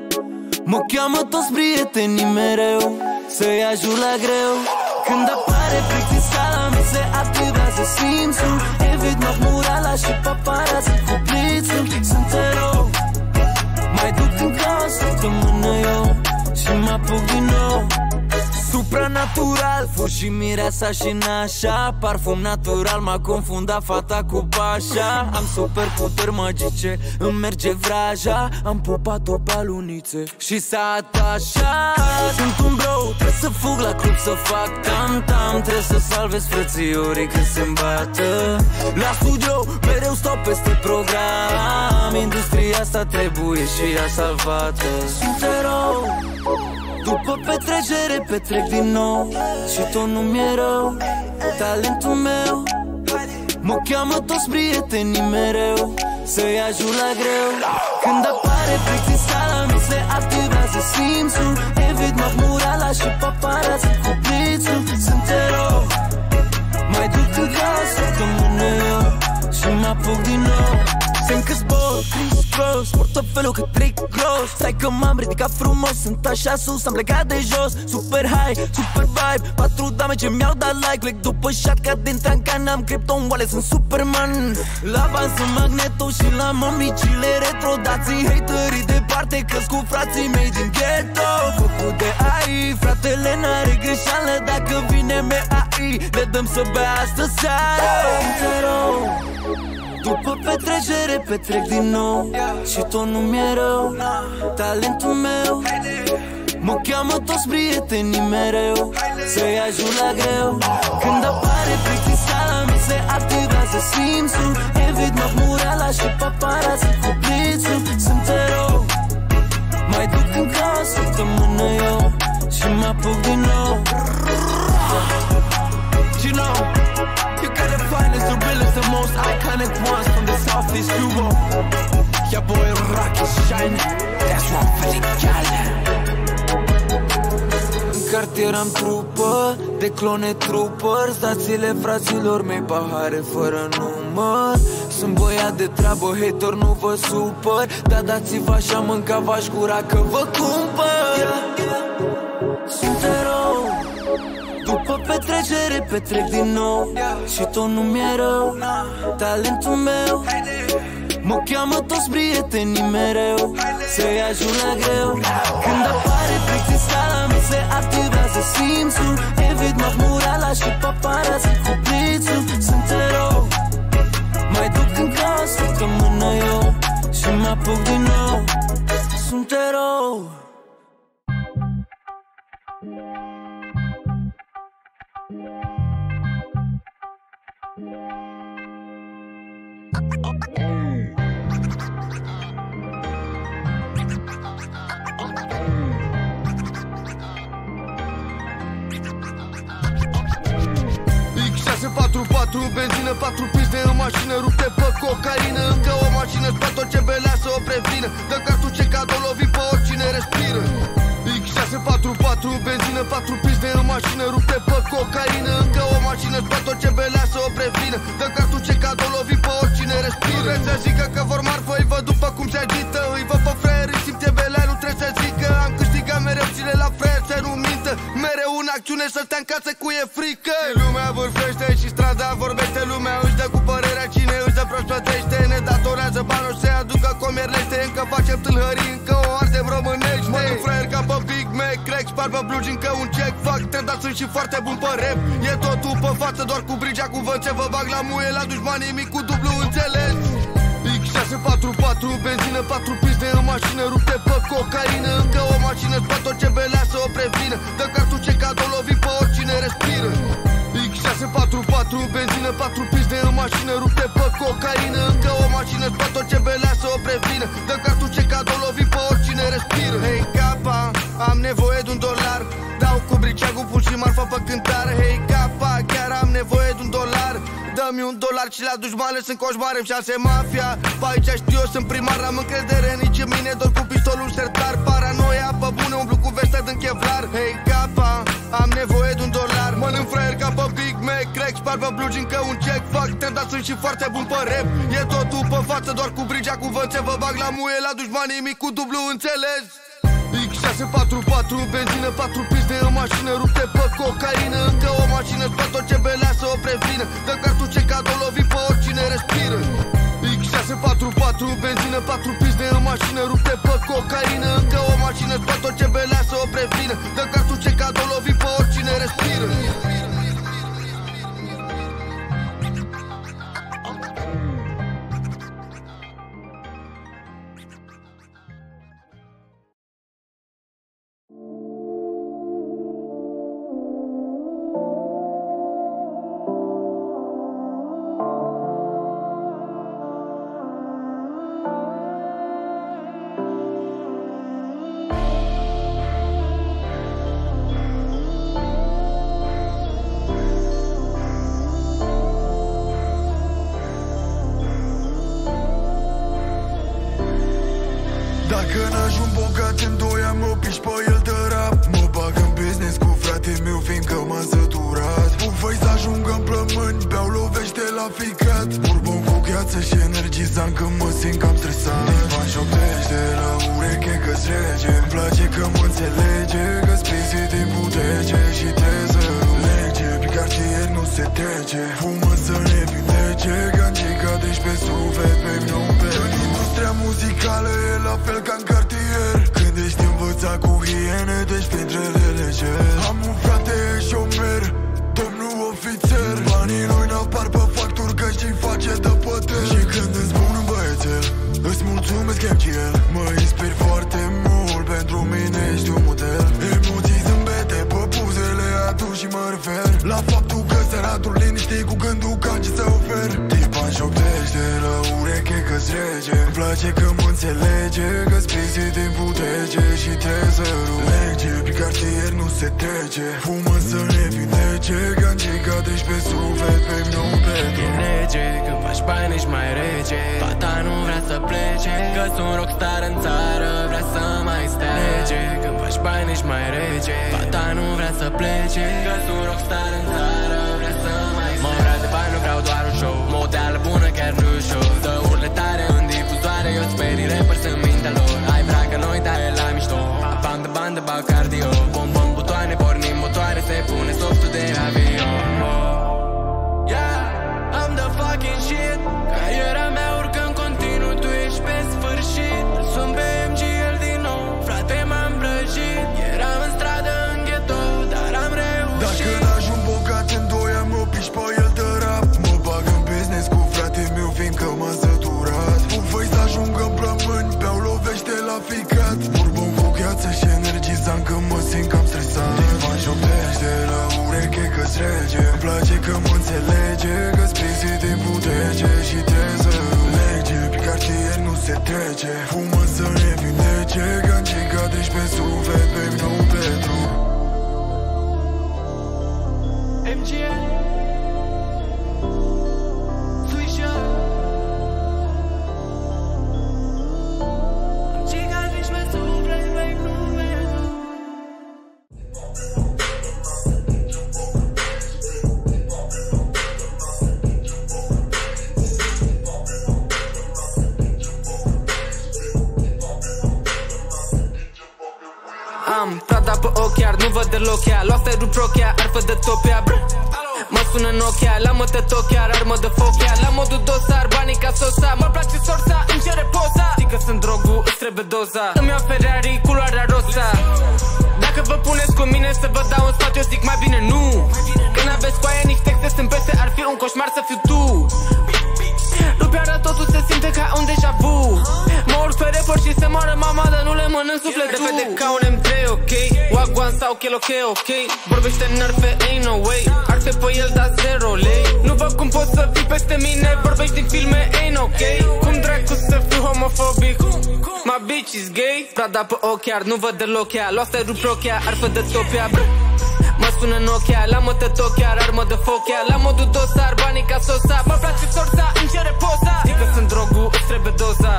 Speaker 4: mă cheamă toți prietenii mereu. Să-i ajut la greu. Când apare plictiseala, mi se activează simțul. Evit murala și paparazzi cu blițul. Sunt erou. Mai duc în caos săptămână eu și mă apuc din nou. Supranatural, fur și mireasa și nașa. Parfum natural, m-a confundat fata cu pașa. Am super puteri magice, îmi merge vraja. Am pupat-o pe alunițe și s-a atașat. Sunt un bro, trebuie să fug la club să fac tam-tam. Trebuie să salvez frățiorii când se îmbată. La studio, mereu stau peste program. Industria asta trebuie și ea salvată. Sunt erou. După petrecere petrec din nou. Și tot nu mi-e rău. Talentul meu mă cheamă toți prietenii mereu. Să-i ajut la greu. Când apare plictiseala, mi se activează simțul. Evit murala și paparazzi cu blițul. Sunt erou. Mai duc în casă săptămână eu și mă apuc din nou. Simt că zbor, Chris Cross, portofelul cât trick gros. Stai că m-am ridicat frumos, sunt așa sus, am plecat de jos. Super high, super vibe, patru dame ce mi-au dat like. Plec după shotgun din trancan, am Krypton Wallet, sunt Superman. La bani sunt Magneto și la mămicile retro. Dați-i haterii departe, că-s cu frații mei din ghetto. Făcut de A I, fratele n-are greșeală. Dacă vine M A I, le dăm să bea astă seară. După petrecere petrec din nou. Și tot nu mi-e rău. Talentul meu mă cheamă toți prietenii mereu. Să-i ajut la greu. Când apare plictiseala, mi se activează simțul. Evit murala și paparazzi cu blițul. Sunt erou. Mai duc în casă săptămână eu și mă apuc din nou. You know, you gotta find us the realest, the most iconic ones from the southeast Europe. Your boy Rock is shining, that's one for the gal. În cartier am trupă, de clone troopers. Dați-le fraților mei pahare fără număr. Sunt băiat de treabă, hater, nu vă supăr. Dar dați-vă așa, mânca v-aș gura că vă cumpăr. Sunt erou. După petrecere petrec din nou. Și tot nu mi-e rău. Talentul meu mă cheamă toți prietenii mereu. Să-i ajut la greu. Când apare plictiseala, mi se activează simțul. Evit murala și paparazzi cu blițul. Sunt erou. Mai duc în casă săptămână eu și mă apuc din nou. Sunt erou.
Speaker 7: X șase patru patru, benzină, patru piste în mașină, rupte pe cocaină. Încă o mașină mașină spre tot ce belea să o prevină. Dă cartușe cadou, lovi pe oricine respiră. X șase patru patru, benzină, patru piste în mașină, rupte pe cocaină. Încă o mașină spre tot ce belea să o prevină. Dă cartușe cadou, lovi pe oricine respiră. Nu trebuie să zică că vor marfă, îi văd după cum se agită. Îi văd pe fraieri, simte belea, nu trebuie să zică. Am câștigat mereu zile la fraieri să nu mintă. Mereu în acțiune să stea în casă cu e frică. Și lumea vârfește și strada vorbește. Lumea își dă cu părerea cine își dă prost plătește. Ne datorează bani, o să aducă comerlește. Încă facem tâlhării, încă o ardem românești. Mă duc fraier ca pe Big Mac, crack, spar pe blugi, încă un check. Fac trend, dar sunt și foarte bun pe rap. E totul pe față, doar cu brigea, cu văd ce vă bag la muie. La dușmanii mic cu dublu înțeles. X șase patru patru, benzină, patru piste în mașină, rupte pe cocaină. Încă o mașină spre tot ce belea să o prevină. Dă cartușe cadou, lovi pe oricine respiră. X șase patru patru, benzină, patru piste în mașină, rupte pe cocaină. Încă o mașină spre tot ce belea să o prevină. Dă cartușe cadou, lovi pe oricine respiră. Hei capa, am nevoie de un dolar. Dau cu briceagul, pun și marfa pe cântare. Hei capa, chiar am nevoie de un dolar. Dă-mi un dolar și la dușmane sunt coșmare, îmi șanse mafia. Pe aici știu eu, sunt primar, am încredere nici în mine. Doar cu pistolul sertar, paranoia pe bune, umblu cu vestă din chevlar. Hei capa, am nevoie de un dolar. Mănânc fraier ca pe Big Mac, crack, spar pe blugi, încă un check. Fac trend, dar sunt și foarte bun pe rap. E totul pe față, doar cu brigea, cu văd ce vă bag la muie. La dușmanii mic cu dublu înțeles. X șase patru patru, benzină, patru piste în mașină, rupte pe cocaină. Încă o mașină spre tot ce belea să o prevină. Dă cartușe cadou, lovi pe oricine respiră. X șase patru patru, benzină, patru piste în mașină, rupte pe cocaină. Încă o mașină spre tot ce belea să o prevină. Dă cartușe cadou, lovi pe oricine respiră.
Speaker 10: Dacă n-ajung bogat în doi ani, mă piși pe el de rap. Mă bag în business cu frate meu, fiindcă m-am săturat. Bufăi să ajung în plămâni, beau, lovește la ficat. Bourbon cu gheață și energizant când mă simt cam stresat. Ivan șoptește la ureche că-ți rege. Îmi place că mă înțelege, că-ți pisi din putece și te zărulege. Pe cartier nu se trece, fumă să ne vindece. Gancica deci pe suflet, pe mine un pe. În industria muzicală e la fel ca în cartier. Când ești învățat cu hiene, deci printre leger. Am un frate șomer, domnul ofițer. Banii noi n-apar pe facturi, că și face de păter. Și când îmi spun un băiețel, îți mulțumesc M G L. Mă inspiri foarte mult, pentru mine ești un model. Emoții zâmbete pe buzele atunci și mă refer la faptul că săratul liniștit cu gândul ca ce să ofer. Tipa-n șoptește la ureche că-ți rege. Îmi place că mă înțelege, că-ți pisi din putece și te zărulege. Pe cartier nu se trece, fumă să ne vindece. Gancica deci pe suflet, pe mine un petru.
Speaker 5: E lege, când faci bani ești mai rece. Fata nu vrea să plece, că sunt rockstar în țară, vrea să mai stea. Lege, când faci bani ești mai rece. Fata nu vrea să plece, că sunt rockstar în țară, vrea să mai stea. Mă vrea de bani, nu vreau doar un show. Modeală bună, chiar nu show. Dă urle tare în difuzoare, eu sperii rappers în mintea lor. Ai vrea că noi, dar e la mișto. Apam de bandă, bag cardio. Bombăm butoane, pornim motoare, se pune softul de avion. Yeah, I'm the fucking shit. Cariera mea urcă în continuu, tu ești pe sfârșit. Sunt pe M G L din nou, frate m-am brăjit. Eram în stradă, în ghetto, dar am reușit.
Speaker 10: Dacă n-ajung bogat în doi ani, mă piși pe el de rap. Mă bag în business cu frate meu, fiindcă m-am săturat. Bufăi să ajung în plămâni, beau, lovește la ficat. Bourbon cu gheață și energizant când mă simt cam stresat. Ivan șoptește la ureche că-ți rege. Îmi place că mă înțelege, că-ți pisi din putece și te zărulege. Pe cartier nu se trece, fumă să ne vindece. Gancica deci pe suflet, pe mine un petru.
Speaker 5: M G L Swisher deloc ea. Lua stai rup rochea, arfă de topia. Mă sună Nokia, la mă te tochiar, armă de fochia. La modul dosar, banii ca sosa. Mă place sorsa, îmi cere poza. Știi că sunt drogul, îți trebuie doza. Îmi iau Ferrari, culoarea rosa. Dacă vă puneți cu mine să vă dau un sfat, eu zic mai bine nu. Când aveți coaie, nici texte sunt peste, ar fi un coșmar să fiu tu. Rupeara totul se simte ca un deja vu. Mă urc pe rapper și se moară mama, dar nu le mănânc sufletul. De fete ca un M trei, ok. Wagwan sau Kilo K, ok. Vorbește în arfe, ain't no way. Arfe pe el, da zero lei. Nu văd cum poți să fii peste mine. Vorbești din filme, ain't ok. Cum dracu să fiu homofobic? My bitch is gay. Prada pe ochi, chiar nu văd deloc ea. Lua stai rup rochea, arfă de topia. Mă sună Nokia, la mă te tochiar, armă de fochia. La modul dosar, banii ca sosa. Mă place sorsa, îmi cere poza. Știi că sunt drogul, îți trebuie doza.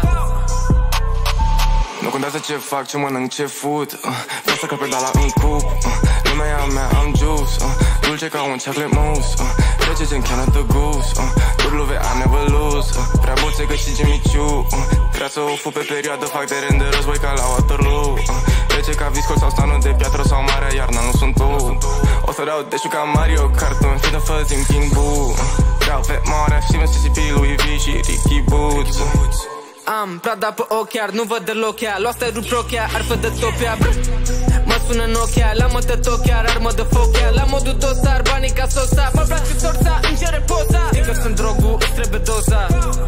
Speaker 3: Nu contează ce fac, ce mănânc, ce fut. Vreau să căl pedala în cup. Lumea mea am juice, dulce ca un chocolate mousse. Trece gen Canada Goose, W I never lose. Prea bolțe că și Jimmy Choo. Vrea să o fu pe perioadă, fac de rând de război ca la Waterloo. Trece ca viscol sau stanul de piatră sau marea iarna, nu sunt tu. O să dau deșu ca Mario Kart, un fi de făzi în King Boo. Vreau pe mare, și Mississippi, Louis V și Ricky Boots.
Speaker 5: Am Prada pe ochi, chiar nu văd deloc ea. Lua stai rup rochea, arfă de topia. Mă sună Nokia, la mă te tochiar, armă de fochia. La modul dosar, banii ca sosa. Mă place sorsa, îmi cere poza. Știi că sunt drogul, îți trebuie doza.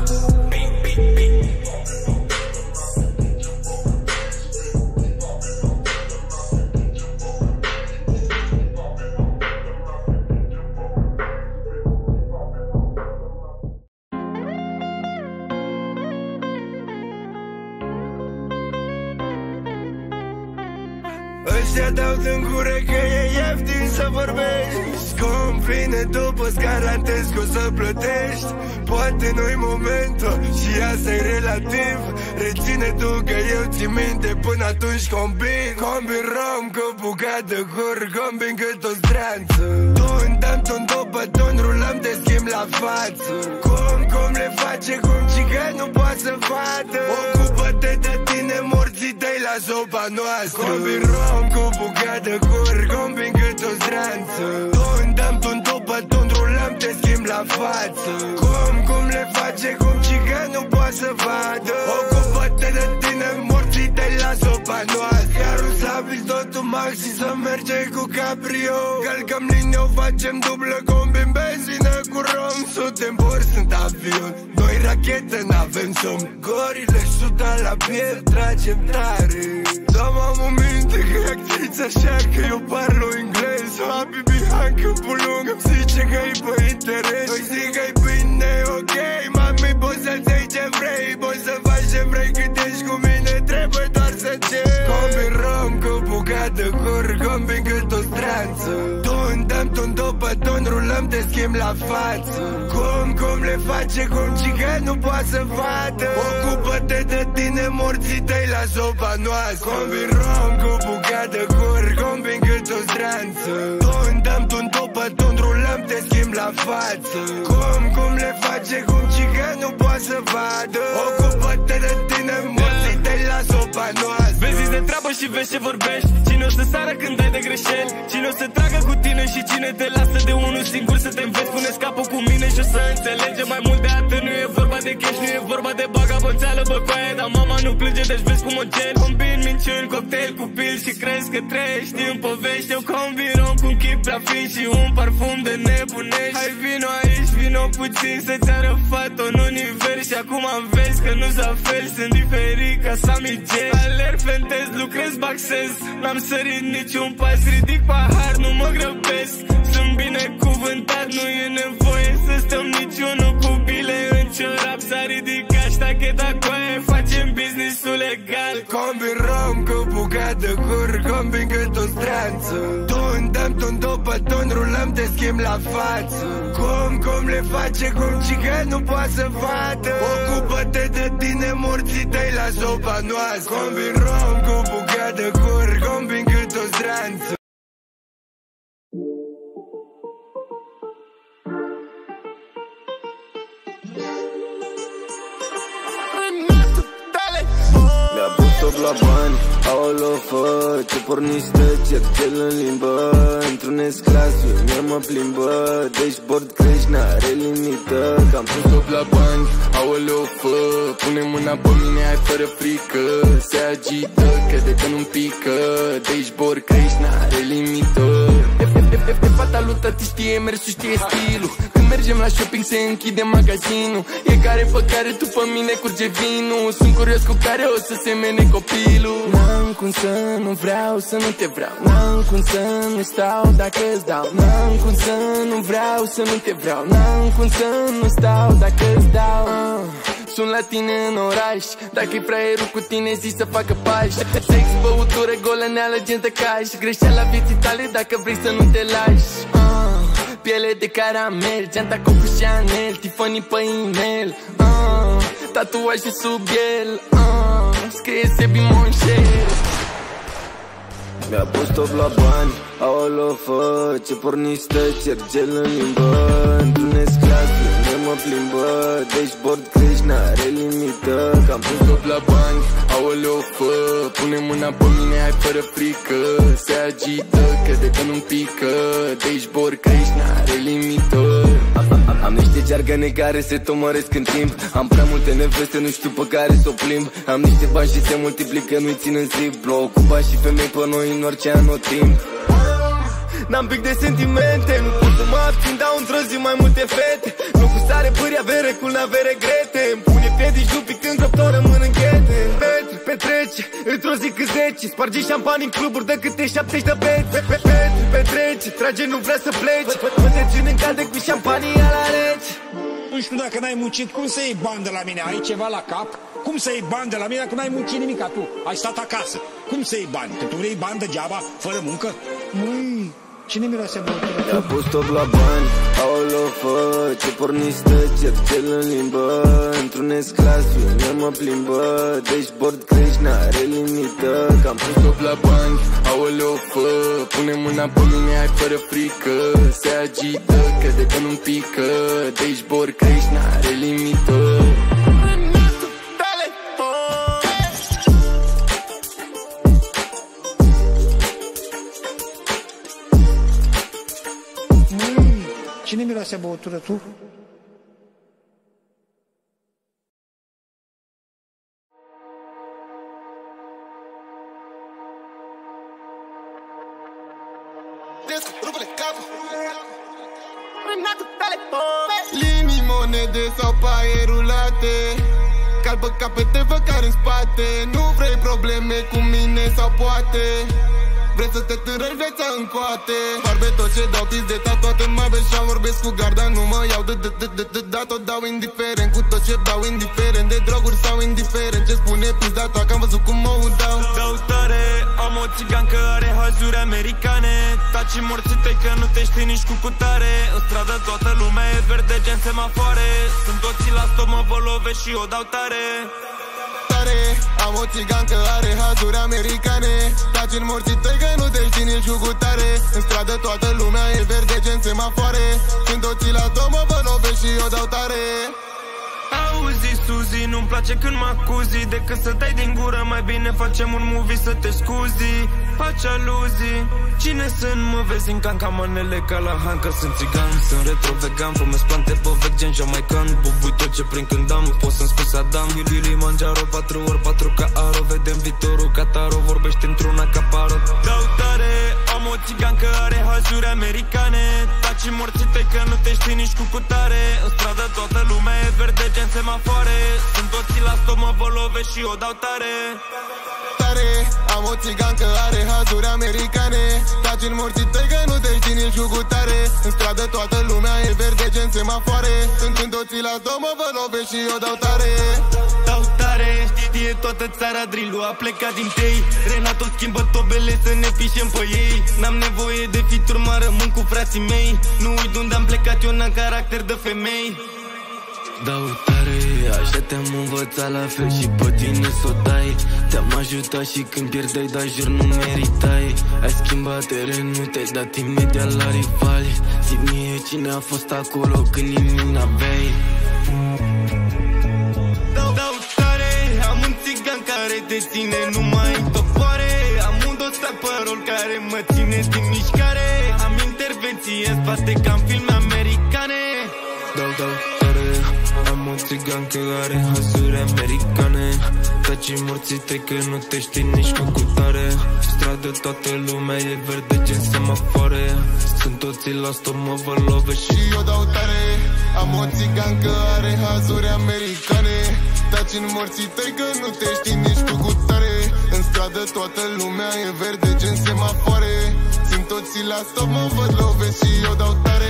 Speaker 7: Ăștia dau din gură că e ieftin să vorbești. Scump vine după-ți garantez că o să plătești. Poate nu-i momentul și asta-i relativ. Reține tu că eu țin minte până atunci combin. Combin rom cu bucat de cur, combin cât o stranță. Tu îndam ton după ton, rulăm de schimb la față. Cum, cum le face, cum cică nu poate să vadă. Ocupă-te de tine, morții tăi la sopa noastră. Combin rom cu bucat de cur, combin cât o stranță. Tu îndam ton după ton, rulăm de schimb la față. Cum, cum le face, cum cică nu poate să vadă. Ocupă-te de tine, morții tăi la sopa noastră. Carusabil totul maxi să merge cu cabrio. Călcăm linie, o facem dublă, combin benzină cu rom. Suntem bor, sunt avion, noi rachetă, n-avem somn. Gorile suda la piept, tragem tare. Dar m-am în minte că actriți așa că eu parlo englez. Habibi, hai câmpul lung, îmi zice că-i pe interes. Noi zic că-i bine, ok, mami, poți să-ți iei ce vrei. Poți să faci ce vrei cât ești cu mine, trebuie doar să ceri. Combin rom cu bucat de cur, combin cât o stranță. Tu îndăm ton după ton, rulăm de schimb la față. Cum, cum le face, cum cică nu poate să vadă. Ocupă-te de tine, morții tăi la sopa noastră. Combin rom cu bucat de cur, combin cât o stranță. Tu îndăm ton după ton, rulăm de schimb la față. Cum, cum le face, cum cică nu poate să vadă. Ocupă-te de tine, morții tăi la sopa noastră.
Speaker 11: Vezi de treabă și vezi ce vorbești. Cine o să sară când ai de greșeli? Cine o să tragă cu tine și cine te lasă de unul singur să te înveți? Pune-ți capul cu mine și o să înțelege mai mult de atât. Nu e vorba de cash, nu e vorba de bagabonțeală, bă, coaie. Dar mama nu plânge, deci vezi cum o cer. Combin minciuni, cocktail cu pil și crezi că trăiești în povești. Eu combin rom cu un chip la fin și un parfum de nebunești. Hai vino aici, vino puțin să-ți arăt fată în univers. Și acum vezi că nu-s la fel, sunt diferit ca Sammy J. Alerg, fentez, lucrez, baxez. N-am sărit niciun pas, ridic pahar, nu mă grăbesc. Sunt binecuvântat, nu e nevoie să stăm niciunul cu bile în ciorap. S-a ridicat ștacheta coaie, facem business-ul legal.
Speaker 7: Combin rom cu bucat de cur, combin cât o stranță. Tu îndăm ton după ton, rulăm de schimb la față. Cum, cum le face, cum cică nu poate să vadă. Ocupă-te de tine, morții tăi la sopa noastră. Combin rom cu bucat de cur, combin cât o stranță.
Speaker 3: Mi-a pus
Speaker 7: stop la bani. Aolo, fă, ce pornistă, cercel în limbă. Întrunesc clasul, mie mă plimbă. Dashboard crești, n-are limită. Că am pus stop la bani. Aolo, fă, pune mâna pe mine, ai fără frică. Se agită, crede că nu-mi pică. Dashboard crești, n-are limită. E fata lui tati, știe mersul, știe stilul. Când mergem la shopping se închide magazinul. E care pe care tu pe mine curge vinul. Sunt curios cu care o să semene copilul. N-am cum să nu vreau să nu te vreau. N-am cum să nu stau dacă îți dau. N-am cum să nu vreau să nu te vreau. N-am cum să nu stau dacă îți dau. uh. Sunt la tine în oraș. Dacă-i fraierul cu tine zi să facă pași. Sex, băutură, golăneală, gen de caș. Greșeala vieții tale dacă vrei să nu te lași. uh. Piele de caramel, geanta Coco Chanel, Tiffany pe e-mail. uh. Tatuaje sub el, uh. scrie Sebi Monșel. Mi-a pus stop la bani. Aolo, fă, ce pornistă, cercel în limbă. Întrunesc clasul, mie mă plimbă. Dashboard crești, n-are limită. Că am pus stop la bani. Aolo, fă, pune mâna pe mine, ai fără frică. Se agită, crede că nu-mi pică. Dashboard crești, n-are limită. Am niște jargane care se tomăresc în timp. Am prea multe neveste, nu știu pe care s-o plimb. Am niște bani și se multiplică, nu-i țin în zip. Bloc cu bani și femei pe noi în orice anotimp. N-am pic de sentimente, nu pot să mă abțin, dau într-o zi mai multe fete. Nu cu sare, pâri, avere, cu n-avere regrete. Îmi pune piedici, nu picând căptor, rămân în ghete. Petri, petrece, într-o zi cât zece. Sparge șampani în cluburi de câte șaptezeci de beci. Petri, petrece, trage, nu vrea să pleci. Mă te țin în calde cu șampania la rece.
Speaker 12: Nu știu dacă n-ai muncit, cum să iei bani de la mine? Ai ceva la cap? Cum să iei bani de la mine dacă n-ai muncit nimic? Tu ai stat acasă. Cum să iei bani? Că tu vrei bani degeaba, fără muncă? Măi, cine miroase băutură?
Speaker 7: Mi-a pus stop la bani. Aolo, fă, ce pornistă, cercel în limbă. Întrunesc clasul, mie mă plimbă. Dashboard crești, n-are limită. Că am pus stop la bani. Aolo, fă, pune mâna pe mine, ai fără frică. Se agită, crede că nu-mi pică. Dashboard crești, n-are limită.
Speaker 12: Cine miroase băutură, tu?
Speaker 7: Linii, monede sau paie rulate. Calbă capete, vă care în spate. Nu vrei probleme cu mine sau poate vrei să te târăși viața în coate. Farbe tot ce dau pis de tat, toate mă beșam, vorbesc cu garda. Nu mă iau de de de de de da, tot dau indiferent. Cu tot ce dau indiferent, de droguri sau indiferent. Ce spune pizda ta, că am văzut cum mă udau.
Speaker 3: Dau tare, am o țigancă, are hazuri americane. Taci morții tăi că nu te știi nici cu cutare. În stradă toată lumea e verde, gen semafoare. Sunt toții la stop, mă vă lovesc și o dau tare.
Speaker 7: Am o țigancă, are hazuri americane. Taci în morții tăi că nu te știi nici cu cutare. În stradă toată lumea e verde, gen semafoare. Când toții la tot mă vă lovesc și o dau tare.
Speaker 3: Auzi, Suzy, nu-mi place când mă acuzi. Decât să dai din gură, mai bine facem un movie să te scuzi. Faci aluzii. Cine sunt, mă vezi în cancamanele ca la Han. Că sunt țigan, sunt retro-vegan. Fumez plante pe vechi, gen jamaican. Bubui tot ce prind când am, poți să-mi spui Saddam. Lili Manjaro, patru ori patru ca aro. Vedem viitorul ca taro, vorbești într-una ca paro. Dau tare, am o țigancă, are hazuri americane. Taci morții tăi că nu te știi nici cu cutare. În stradă toată lumea e verde, gen semafoare. Sunt toții la stop, mă vă lovesc și o dau tare.
Speaker 7: Am o țigancă, are hazuri americane. Taci în morții tăi că nu te știi nici cu cutare. În stradă toată lumea e verde, gen semafoare. Sunt când toții la tot mă vă lovesc și o dau tare.
Speaker 3: Dau tare, știe toată țara, drill-ul a plecat din tei. Renato schimbă tobele să ne pișem pe ei. N-am nevoie de fituri, mă rămân cu frații mei. Nu uit unde am plecat, eu n-am caracter de femei. Dau tare, așa te-am învățat la fel și pe tine s-o dai. Te-am ajutat și când pierdeai, dar jur nu meritai. Ai schimbat terenul, te-ai dat imediat la rivali. Zi mie cine a fost acolo când nimic n-aveai. Dau, dau tare, am un țigan care te
Speaker 13: te ține numai în topoare. Am un dosar pe rol care mă ține din mișcare. Am intervenții în spate ca în filme americane. Dau, dau, tare. Am un țigan că are hasuri americane. Tacii morții tăi că nu te știi nici cu cutare. Stradă toată lumea e verde gen semafoare. Sunt toții la stop, mă vă lovesc și eu dau tare. Am un țigan că are hasuri americane. Taci în morții tăi că nu te știi nici cu cutare. În stradă toată lumea e verde gen semafoare. Sunt toții la stop, mă văd lovesc și eu dau tare.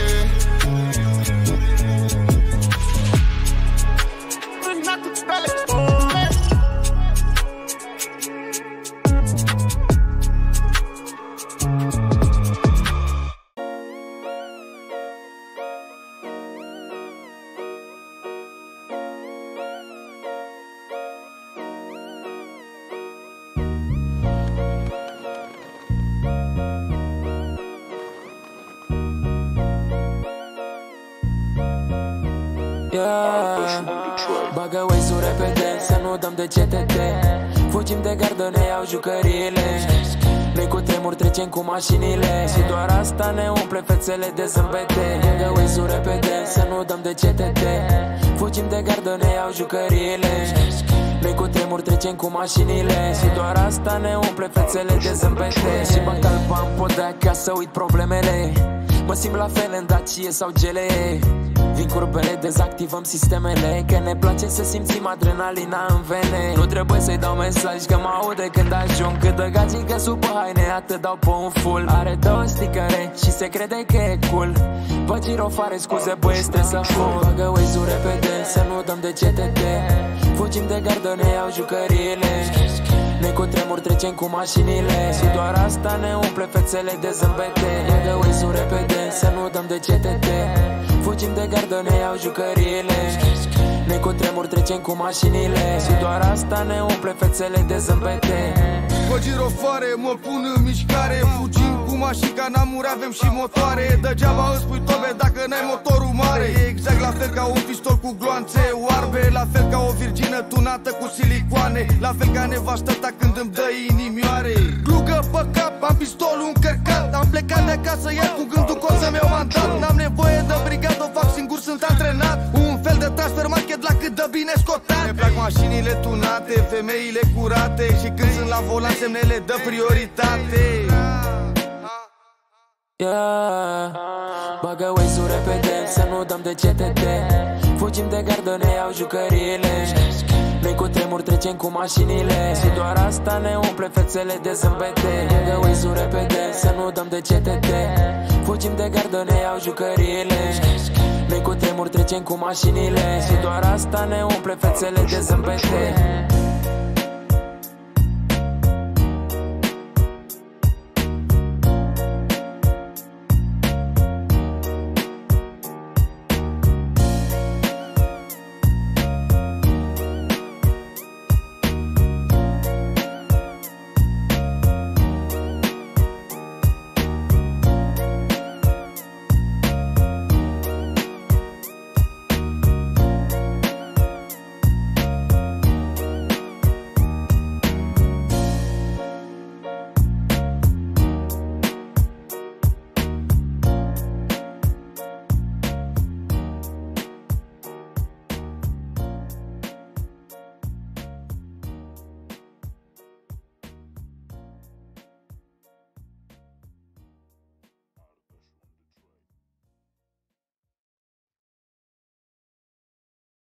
Speaker 14: Yeah. Bagă Waze-ul repede, să nu dăm de C T T. Fugim de gardă, ne iau jucăriile. Noi cu tremur trecem cu mașinile. Și doar asta ne umple fețele de zâmbete. Bagă Waze-ul repede, să nu dăm de C T T. Fugim de gardă, ne iau jucăriile. Noi cu tremur trecem cu mașinile. Și doar asta ne umple fețele de zâmbete. Și bag calpa în podea ca să uit problemele. Mă simt la fel în Dacie sau G L E. Vin curbele, dezactivăm sistemele. Că ne place să simțim adrenalina în vene. Nu trebuie să-i dau mesaj că mă aude când ajung. Cât de gagică sub haine, atât dau pe un full. Are două sticăre și se crede că e cool. Pe girofare, scuze băie, stresă full. Bagă Waze-ul repede, să nu dăm de C T T. Fugim de gardă, ne iau jucăriile. Noi cu tremur trecem cu mașinile. Și doar asta ne umple fețele de zâmbete. Bagă Waze-ul repede, să nu dăm de C T T. Fugim de gardă, ne iau jucăriile. Noi cu tremur trecem cu mașinile. Și doar asta ne umple fețele de zâmbete.
Speaker 7: Pe girofoare mă pun în mișcare. Fugim cu mașica, n-amur, avem și motoare. Degeaba îți pui tobe dacă n-ai motorul mare. E exact la fel ca un pistol cu gloanțe oarbe. La fel ca o virgină tunată cu silicoane. La fel ca nevastă ta când îmi dă inimioare. Glugă pe cap, am pistolul încărcat. Am plecat de acasă iar cu gândul că o să-mi iau mandat. N-am nevoie de brigadă, o fac singur, sunt antrenat. Un fel de transfer market la cât de bine scotat. Ne plac mașinile tunate, femeile curate. Și când sunt la volan semnele de prioritate.
Speaker 14: Yeah. Bagă Waze-ul repede, să nu dăm de C T T. Fugim de gardă, ne iau jucăriile. Noi cu tremur trecem cu mașinile. Și doar asta ne umple fețele de zâmbete. Bagă Waze-ul repede, să nu dăm de C T T. Fugim de gardă, ne iau jucăriile. Noi cu tremur trecem cu mașinile. Și doar asta ne umple fețele de zâmbete.